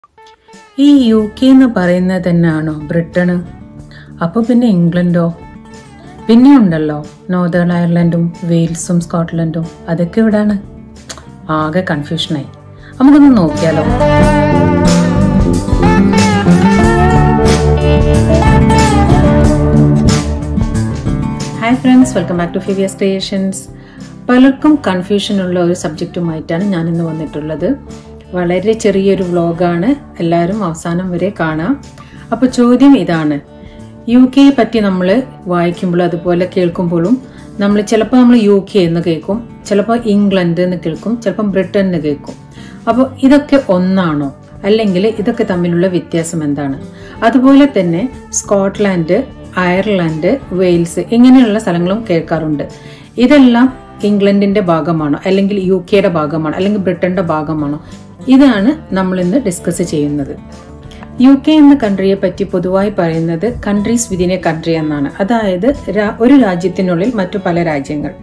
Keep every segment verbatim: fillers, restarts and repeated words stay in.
ഈ U K എന്ന് പറയുന്നത് തന്നെയാണോ ബ്രിട്ടന്? അപ്പോൾ പിന്നെ ഇംഗ്ലണ്ടോ? പിന്നെ ഉണ്ടല്ലോ നോർത്തേൺ അയർലൻഡും വെയിൽസും സ്കോട്ട്ലൻഡും, അതൊക്കെ ഇവിടാണ്. ആകെ കൺഫ്യൂഷനായി. നമുക്കൊന്ന് നോക്കിയാലോ. Hi friends, welcome back to ഫിവിയസ് ക്രിയേഷൻസ്. പലർക്കും കൺഫ്യൂഷനുള്ള ഒരു സബ്ജക്റ്റുമായിട്ടാണ് ഞാനിന്ന് വന്നിട്ടുള്ളത്. വളരെ ചെറിയൊരു വ്ലോഗാണ്, എല്ലാവരും അവസാനം വരെ കാണാം. അപ്പോൾ ചോദ്യം ഇതാണ്: യു കെയെ പറ്റി നമ്മൾ വായിക്കുമ്പോഴും അതുപോലെ കേൾക്കുമ്പോഴും നമ്മൾ ചിലപ്പോൾ നമ്മൾ യു കെ എന്ന് കേൾക്കും, ചിലപ്പോൾ ഇംഗ്ലണ്ട് എന്ന് കേൾക്കും, ചിലപ്പം ബ്രിട്ടൻ എന്ന് കേൾക്കും. അപ്പോൾ ഇതൊക്കെ ഒന്നാണോ, അല്ലെങ്കിൽ ഇതൊക്കെ തമ്മിലുള്ള വ്യത്യാസം എന്താണ്? അതുപോലെ തന്നെ സ്കോട്ട്ലാൻഡ്, അയർലൻഡ്, വെയിൽസ് ഇങ്ങനെയുള്ള സ്ഥലങ്ങളും കേൾക്കാറുണ്ട്. ഇതെല്ലാം ഇംഗ്ലണ്ടിന്റെ ഭാഗമാണോ, അല്ലെങ്കിൽ യു കെയുടെ ഭാഗമാണോ, അല്ലെങ്കിൽ ബ്രിട്ടന്റെ ഭാഗമാണോ? ഇതാണ് നമ്മൾ ഇന്ന് ഡിസ്കസ് ചെയ്യുന്നത്. യു കെ എന്ന കൺട്രിയെ പറ്റി പൊതുവായി പറയുന്നത് കൺട്രീസ് വിതിൻ എ കൺട്രി എന്നാണ്. അതായത് ഒരു രാജ്യത്തിനുള്ളിൽ മറ്റു പല രാജ്യങ്ങൾ.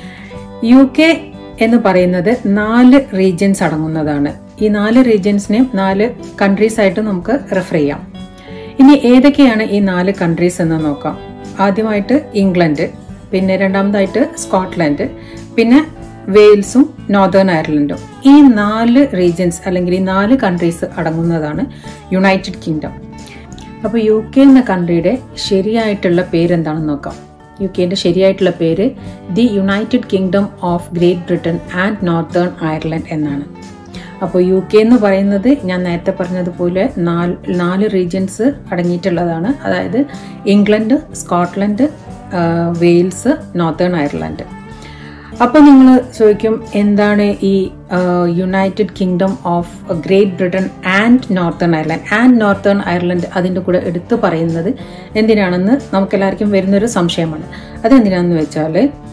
യു കെ എന്ന് പറയുന്നത് നാല് റീജിയൻസ് അടങ്ങുന്നതാണ്. ഈ നാല് റീജിയൻസിനെയും നാല് കൺട്രീസ് ആയിട്ട് നമുക്ക് റെഫർ ചെയ്യാം. ഇനി ഏതൊക്കെയാണ് ഈ നാല് കൺട്രീസ് എന്ന് നോക്കാം. ആദ്യമായിട്ട് ഇംഗ്ലണ്ട്, പിന്നെ രണ്ടാമതായിട്ട് സ്കോട്ട്ലൻഡ്, പിന്നെ വെയിൽസും നോർത്തേൺ അയർലൻഡും. ഈ നാല് റീജിയൻസ് അല്ലെങ്കിൽ ഈ നാല് കൺട്രീസ് അടങ്ങുന്നതാണ് യുണൈറ്റഡ് കിങ്ഡം. അപ്പോൾ യു കെ എന്ന കൺട്രിയുടെ ശരിയായിട്ടുള്ള പേര് എന്താണെന്ന് നോക്കാം. യു കെന്റെ ശരിയായിട്ടുള്ള പേര് the United Kingdom of Great Britain and Northern Ireland എന്നാണ്. അപ്പോൾ യു കെ എന്ന് പറയുന്നത് ഞാൻ നേരത്തെ പറഞ്ഞതുപോലെ നാല് നാല് റീജിയൻസ് അടങ്ങിയിട്ടുള്ളതാണ്. അതായത് England, Scotland, Wales, Northern Ireland. അപ്പോൾ നിങ്ങൾ ചോദിക്കും, എന്താണ് ഈ United Kingdom of Great Britain and Northern Ireland? And Northern Ireland അതിൻ്റെ കൂടെ എടുത്തു പറയുന്നത് എന്തിനാണെന്ന് നമുക്കെല്ലാവർക്കും വരുന്നൊരു സംശയമാണ്. അതെന്തിനാണെന്ന് വെച്ചാൽ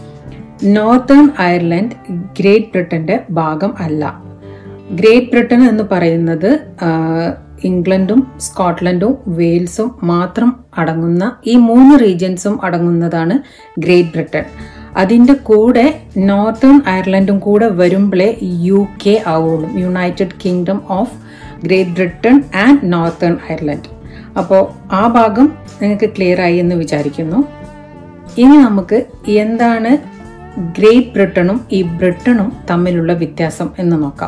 നോർത്തേൺ അയർലൻഡ് ഗ്രേറ്റ് ബ്രിട്ടന്റെ ഭാഗം അല്ല. ഗ്രേറ്റ് ബ്രിട്ടൻ എന്ന് പറയുന്നത് ഇംഗ്ലണ്ടും സ്കോട്ട്ലൻഡും വെയിൽസും മാത്രം അടങ്ങുന്ന ഈ മൂന്ന് റീജിയൻസും അടങ്ങുന്നതാണ് ഗ്രേറ്റ് ബ്രിട്ടൻ. അതിൻ്റെ കൂടെ നോർത്തേൺ അയർലൻഡും കൂടെ വരുമ്പോഴേ യു കെ ആവുള്ളൂ, United Kingdom of Great Britain and Northern Ireland. അപ്പോൾ ആ ഭാഗം നിങ്ങൾക്ക് ക്ലിയർ ആയി എന്ന് വിചാരിക്കുന്നു. ഇനി നമുക്ക് എന്താണ് ഗ്രേറ്റ് ബ്രിട്ടനും ഈ ബ്രിട്ടനും തമ്മിലുള്ള വ്യത്യാസം എന്ന് നോക്കാം.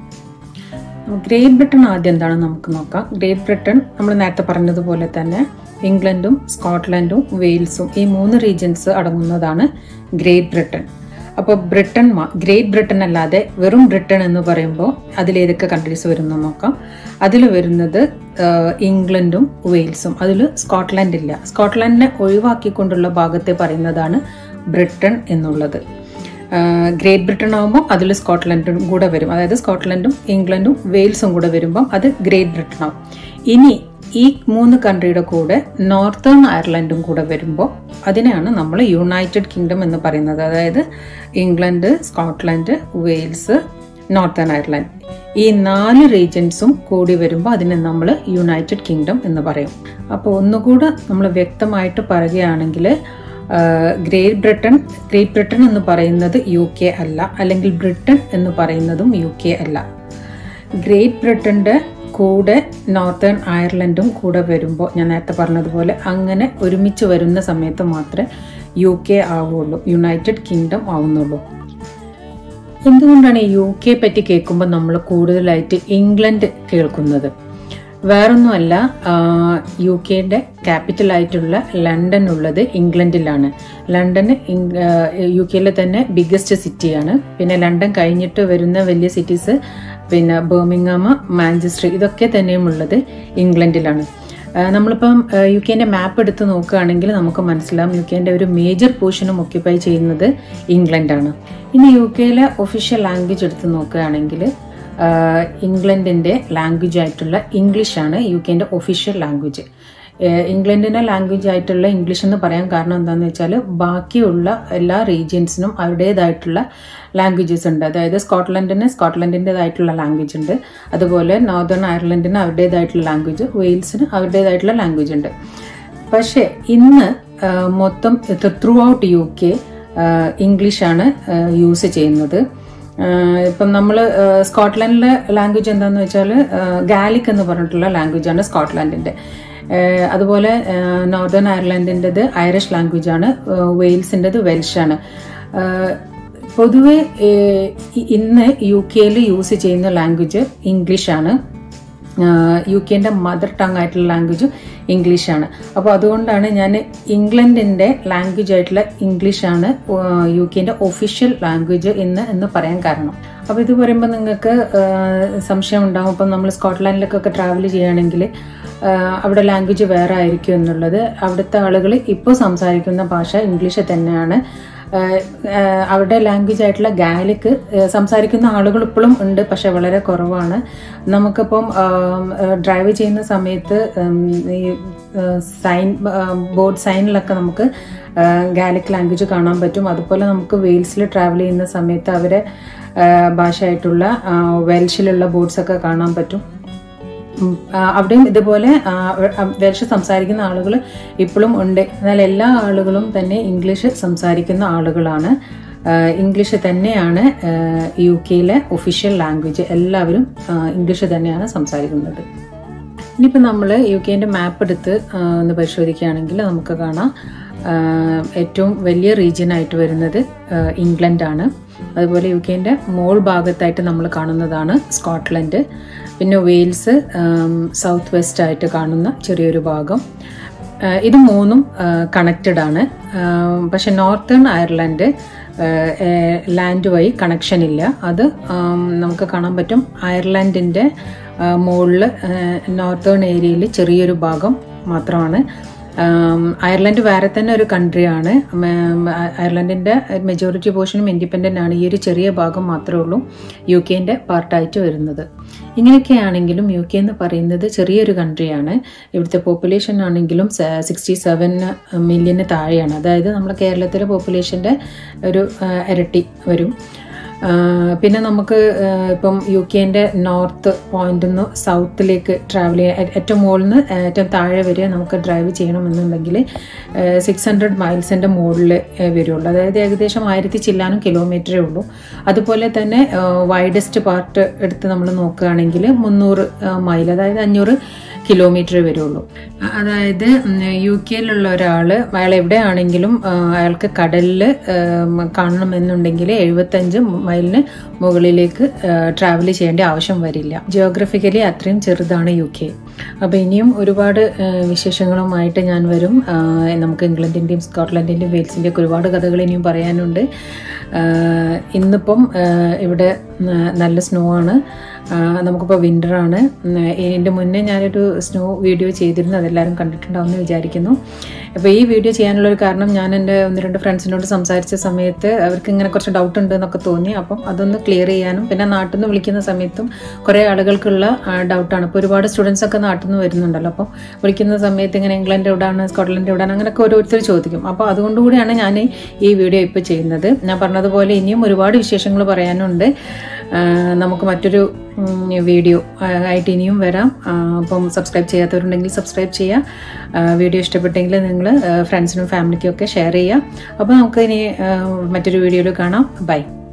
ഗ്രേറ്റ് ബ്രിട്ടൻ ആദ്യം എന്താണെന്ന് നമുക്ക് നോക്കാം. ഗ്രേറ്റ് ബ്രിട്ടൻ നമ്മൾ നേരത്തെ പറഞ്ഞതുപോലെ തന്നെ ഇംഗ്ലണ്ടും സ്കോട്ട്ലൻഡും വെയിൽസും ഈ മൂന്ന് റീജിയൻസ് അടങ്ങുന്നതാണ് ഗ്രേറ്റ് ബ്രിട്ടൻ. അപ്പോൾ ബ്രിട്ടൻ ഗ്രേറ്റ് ബ്രിട്ടൻ അല്ലാതെ വെറും ബ്രിട്ടൻ എന്ന് പറയുമ്പോൾ അതിലേതൊക്കെ കൺട്രീസ് വരുന്നു നോക്കാം. അതിൽ വരുന്നത് ഇംഗ്ലണ്ടും വെയിൽസും, അതിൽ സ്കോട്ട്ലൻഡ് ഇല്ല. സ്കോട്ട്ലൻഡിനെ ഒഴിവാക്കിക്കൊണ്ടുള്ള ഭാഗത്തെ പറയുന്നതാണ് ബ്രിട്ടൻ എന്നുള്ളത്. ഗ്രേറ്റ് ബ്രിട്ടൻ ആകുമ്പോൾ അതിൽ സ്കോട്ട്ലൻഡും കൂടെ വരും. അതായത് സ്കോട്ട്ലൻഡും ഇംഗ്ലണ്ടും വെയിൽസും കൂടെ വരുമ്പോൾ അത് ഗ്രേറ്റ് ബ്രിട്ടൻ ആവും. ഇനി ഈ മൂന്ന് കൺട്രിയുടെ കൂടെ നോർത്തേൺ അയർലൻഡും കൂടെ വരുമ്പോൾ അതിനെയാണ് നമ്മൾ യുണൈറ്റഡ് കിങ്ഡം എന്ന് പറയുന്നത്. അതായത് England, Scotland, Wales, Northern Ireland ഈ നാല് റീജിയൻസും കൂടി വരുമ്പോൾ അതിനെ നമ്മൾ യുണൈറ്റഡ് കിങ്ഡം എന്ന് പറയും. അപ്പോൾ ഒന്നുകൂടെ നമ്മൾ വ്യക്തമായിട്ട് പറയുകയാണെങ്കിൽ ഗ്രേറ്റ് ബ്രിട്ടൻ ഗ്രേറ്റ് ബ്രിട്ടൻ എന്ന് പറയുന്നത് യു കെ അല്ല, അല്ലെങ്കിൽ ബ്രിട്ടൻ എന്ന് പറയുന്നതും യു കെ അല്ല. ഗ്രേറ്റ് ബ്രിട്ടന്റെ കൂടെ നോർത്തേൺ അയർലൻഡും കൂടെ വരുമ്പോൾ ഞാൻ നേരത്തെ പറഞ്ഞതുപോലെ അങ്ങനെ ഒരുമിച്ച് വരുന്ന സമയത്ത് മാത്രമേ യു കെ ആവുള്ളൂ, യുണൈറ്റഡ് കിങ്ഡം ആവുന്നുള്ളൂ. എന്തുകൊണ്ടാണ് യു കെ പറ്റി കേൾക്കുമ്പോൾ നമ്മൾ കൂടുതലായിട്ട് ഇംഗ്ലണ്ട് കേൾക്കുന്നത്? വേറൊന്നുമല്ല, യു കെയുടെ ക്യാപിറ്റൽ ആയിട്ടുള്ള ലണ്ടൻ ഉള്ളത് ഇംഗ്ലണ്ടിലാണ്. ലണ്ടൻ യു കെയിലെ തന്നെ ബിഗ്ഗസ്റ്റ് സിറ്റിയാണ്. പിന്നെ ലണ്ടൻ കഴിഞ്ഞിട്ട് വരുന്ന വലിയ സിറ്റീസ് പിന്നെ ബർമിംഗ്ഹാം, മാഞ്ചസ്റ്റർ ഇതൊക്കെ തന്നെയും ഉള്ളത് ഇംഗ്ലണ്ടിലാണ്. നമ്മളിപ്പം യു കെൻ്റെ മാപ്പ് എടുത്ത് നോക്കുകയാണെങ്കിൽ നമുക്ക് മനസ്സിലാവും യു കെൻ്റെ ഒരു മേജർ പോർഷനും ഒക്യുപ്പൈ ചെയ്യുന്നത് ഇംഗ്ലണ്ടാണ്. ഇനി യു കെയിലെ ഒഫീഷ്യൽ ലാംഗ്വേജ് എടുത്ത് നോക്കുകയാണെങ്കിൽ ഇംഗ്ലണ്ടിൻ്റെ ലാംഗ്വേജ് ആയിട്ടുള്ള ഇംഗ്ലീഷാണ് യു കെൻ്റെ ഒഫീഷ്യൽ ലാംഗ്വേജ്. ഇംഗ്ലണ്ടിൻ്റെ ലാംഗ്വേജ് ആയിട്ടുള്ള ഇംഗ്ലീഷ് എന്ന് പറയാൻ കാരണം എന്താണെന്ന് വെച്ചാൽ ബാക്കിയുള്ള എല്ലാ റീജിയൻസിനും അവരുടേതായിട്ടുള്ള ലാംഗ്വേജസ് ഉണ്ട്. അതായത് സ്കോട്ട്ലൻഡിന് സ്കോട്ട്ലൻഡിൻ്റെതായിട്ടുള്ള ലാംഗ്വേജ് ഉണ്ട്, അതുപോലെ നോർത്തേൺ അയർലൻഡിന് അവരുടേതായിട്ടുള്ള ലാംഗ്വേജ്, വെയിൽസിന് അവരുടേതായിട്ടുള്ള ലാംഗ്വേജ് ഉണ്ട്. പക്ഷേ ഇന്ന് മൊത്തം ത്രൂ ഔട്ട് യു കെ ഇംഗ്ലീഷാണ് യൂസ് ചെയ്യുന്നത്. ഇപ്പം നമ്മൾ സ്കോട്ട്ലൻഡിലെ ലാംഗ്വേജ് എന്താണെന്ന് വെച്ചാൽ ഗാലിക് എന്ന് പറഞ്ഞിട്ടുള്ള ലാംഗ്വേജാണ് സ്കോട്ട്ലൻഡിൻ്റെ. അതുപോലെ നോർത്തേൺ അയർലൻഡിൻ്റെത് ഐറിഷ് ലാംഗ്വേജാണ്, വെയിൽസിൻ്റെത് വെൽഷാണ്. പൊതുവെ ഇന്ന് യു കെയിൽ യൂസ് ചെയ്യുന്ന ലാംഗ്വേജ് ഇംഗ്ലീഷാണ്. യു കെൻ്റെ മദർ ടങ് ആയിട്ടുള്ള ലാംഗ്വേജ് ഇംഗ്ലീഷാണ്. അപ്പോൾ അതുകൊണ്ടാണ് ഞാൻ ഇംഗ്ലണ്ടിൻ്റെ ലാംഗ്വേജ് ആയിട്ടുള്ള ഇംഗ്ലീഷാണ് യു കെൻ്റെ ഒഫീഷ്യൽ ലാംഗ്വേജ് എന്ന് എന്ന് പറയാൻ കാരണം. അപ്പോൾ ഇത് പറയുമ്പോൾ നിങ്ങൾക്ക് സംശയം ഉണ്ടാകും, ഇപ്പം നമ്മൾ സ്കോട്ട്ലാൻഡിലേക്കൊക്കെ ട്രാവൽ ചെയ്യുകയാണെങ്കിൽ അവിടെ ലാംഗ്വേജ് വേറെ ആയിരിക്കും എന്നുള്ളത്. അവിടുത്തെ ആളുകൾ ഇപ്പോൾ സംസാരിക്കുന്ന ഭാഷ ഇംഗ്ലീഷ് തന്നെയാണ്. അവരുടെ ലാംഗ്വേജ് ആയിട്ടുള്ള ഗാലിക് സംസാരിക്കുന്ന ആളുകൾ ഇപ്പോഴും ഉണ്ട്, പക്ഷെ വളരെ കുറവാണ്. നമുക്കിപ്പം ഡ്രൈവ് ചെയ്യുന്ന സമയത്ത് ഈ സൈൻ ബോർഡ് സൈനിലൊക്കെ നമുക്ക് ഗാലിക് ലാംഗ്വേജ് കാണാൻ പറ്റും. അതുപോലെ നമുക്ക് വെയിൽസിൽ ട്രാവൽ ചെയ്യുന്ന സമയത്ത് അവരെ ഭാഷയായിട്ടുള്ള വെൽഷിലുള്ള ബോർഡ്സൊക്കെ കാണാൻ പറ്റും. അവിടെയും ഇതുപോലെ വെൽഷ് സംസാരിക്കുന്ന ആളുകൾ ഇപ്പോഴും ഉണ്ട്. എന്നാൽ എല്ലാ ആളുകളും തന്നെ ഇംഗ്ലീഷ് സംസാരിക്കുന്ന ആളുകളാണ്. ഇംഗ്ലീഷ് തന്നെയാണ് യു കെയിലെ ഒഫീഷ്യൽ ലാംഗ്വേജ്. എല്ലാവരും ഇംഗ്ലീഷ് തന്നെയാണ് സംസാരിക്കുന്നത്. ഇനിയിപ്പോൾ നമ്മൾ യു കെൻ്റെ മാപ്പ് എടുത്ത് ഒന്ന് പരിശോധിക്കുകയാണെങ്കിൽ നമുക്ക് കാണാം ഏറ്റവും വലിയ റീജിയനായിട്ട് വരുന്നത് ഇംഗ്ലണ്ടാണ്. അതുപോലെ യു കെൻ്റെ മോൾ ഭാഗത്തായിട്ട് നമ്മൾ കാണുന്നതാണ് സ്കോട്ട്ലൻഡ്. പിന്നെ വെയിൽസ് സൗത്ത് വെസ്റ്റ് ആയിട്ട് കാണുന്ന ചെറിയൊരു ഭാഗം. ഇത് മൂന്നും കണക്റ്റഡ് ആണ്. പക്ഷെ നോർത്തേൺ അയർലൻഡ് ലാൻഡ് വഴി കണക്ഷൻ ഇല്ല. അത് നമുക്ക് കാണാൻ പറ്റും. അയർലൻഡിൻ്റെ മുകളിൽ നോർത്തേൺ ഏരിയയിൽ ചെറിയൊരു ഭാഗം മാത്രമാണ്. അയർലൻഡ് വേറെ തന്നെ ഒരു കൺട്രിയാണ്. അയർലൻഡിൻ്റെ മെജോറിറ്റി പോർഷനും ഇൻഡിപെൻഡൻ്റ് ആണ്. ഈ ഒരു ചെറിയ ഭാഗം മാത്രമേ ഉള്ളൂ യു കെൻ്റെ പാർട്ടായിട്ട് വരുന്നത്. ഇങ്ങനെയൊക്കെയാണെങ്കിലും യു കെ എന്ന് പറയുന്നത് ചെറിയൊരു കൺട്രിയാണ്. ഇവിടുത്തെ പോപ്പുലേഷൻ ആണെങ്കിലും സിക്സ്റ്റി സെവൻ മില്യന് താഴെയാണ്. അതായത് നമ്മുടെ കേരളത്തിലെ പോപ്പുലേഷൻ്റെ ഒരു ഇരട്ടി വരും. പിന്നെ നമുക്ക് ഇപ്പം യു കെൻ്റെ നോർത്ത് പോയിന്റ് നിന്ന് സൗത്തിലേക്ക് ട്രാവൽ ചെയ്യാൻ ഏറ്റവും മുകളിൽ നിന്ന് ഏറ്റവും താഴെ വരെ നമുക്ക് ഡ്രൈവ് ചെയ്യണമെന്നുണ്ടെങ്കിൽ സിക്സ് ഹൺഡ്രഡ് മൈൽസിൻ്റെ മുകളിൽ വരുള്ളൂ. അതായത് ഏകദേശം ആയിരത്തി ചില്ലാനും കിലോമീറ്ററേ ഉള്ളൂ. അതുപോലെ തന്നെ വൈഡസ്റ്റ് പാർട്ട് എടുത്ത് നമ്മൾ നോക്കുകയാണെങ്കിൽ മുന്നൂറ് മൈൽ, അതായത് അഞ്ഞൂറ് കിലോമീറ്റർ വരുള്ളൂ. അതായത് യു കെയിലുള്ള ഒരാൾ അയാൾ എവിടെയാണെങ്കിലും അയാൾക്ക് കടലിൽ കാണണമെന്നുണ്ടെങ്കിൽ എഴുപത്തഞ്ച് മൈലിന് മുകളിലേക്ക് ട്രാവൽ ചെയ്യേണ്ട ആവശ്യം വരില്ല. ജിയോഗ്രഫിക്കലി അത്രയും ചെറുതാണ് യു കെ. അപ്പോൾ ഇനിയും ഒരുപാട് വിശേഷങ്ങളുമായിട്ട് ഞാൻ വരും. നമുക്ക് ഇംഗ്ലണ്ടിൻ്റെയും സ്കോട്ട്ലൻഡിൻ്റെയും വെയിൽസിൻ്റെയും ഒക്കെ ഒരുപാട് കഥകൾ ഇനിയും പറയാനുണ്ട്. ഇന്നിപ്പം ഇവിടെ നല്ല സ്നോ ആണ്. നമുക്കിപ്പോൾ വിൻ്ററാണ്. ഇതിൻ്റെ മുന്നേ ഞാനൊരു സ്നോ വീഡിയോ ചെയ്തിരുന്നു, അതെല്ലാവരും കണ്ടിട്ടുണ്ടാവുമെന്ന് വിചാരിക്കുന്നു. അപ്പോൾ ഈ വീഡിയോ ചെയ്യാനുള്ളൊരു കാരണം ഞാൻ എൻ്റെ ഒന്ന് രണ്ട് ഫ്രണ്ട്സിനോട് സംസാരിച്ച സമയത്ത് അവർക്ക് ഇങ്ങനെ കുറച്ച് ഡൗട്ട് ഉണ്ട് എന്നൊക്കെ തോന്നി. അപ്പം അതൊന്ന് ക്ലിയർ ചെയ്യാനും പിന്നെ നാട്ടിൽ നിന്ന് വിളിക്കുന്ന സമയത്തും കുറേ ആളുകൾക്കുള്ള ഡൗട്ടാണ്. ഇപ്പോൾ ഒരുപാട് സ്റ്റുഡൻസ് ഒക്കെ നാട്ടിൽ നിന്ന് വരുന്നുണ്ടല്ലോ. അപ്പം വിളിക്കുന്ന സമയത്ത് ഇങ്ങനെ ഇംഗ്ലണ്ട് എവിടെയാണ്, സ്കോട്ട്ലൻഡ് എവിടെയാണ്, അങ്ങനെയൊക്കെ ഓരോരുത്തർ ചോദിക്കും. അപ്പോൾ അതുകൊണ്ടുകൂടിയാണ് ഞാൻ ഈ വീഡിയോ ഇപ്പോൾ ചെയ്യുന്നത്. ഞാൻ പറഞ്ഞതുപോലെ ഇനിയും ഒരുപാട് വിശേഷങ്ങൾ പറയാനുണ്ട്. നമുക്ക് മറ്റൊരു വീഡിയോ ആയിട്ട് ഇനിയും വരാം. അപ്പം സബ്സ്ക്രൈബ് ചെയ്യാത്തവരുണ്ടെങ്കിൽ സബ്സ്ക്രൈബ് ചെയ്യുക. വീഡിയോ ഇഷ്ടപ്പെട്ടെങ്കിൽ നിങ്ങൾ ഫ്രണ്ട്സിനും ഫാമിലിക്കും ഒക്കെ ഷെയർ ചെയ്യുക. അപ്പോൾ നമുക്ക് ഇനി മറ്റൊരു വീഡിയോയിൽ കാണാം. ബൈ.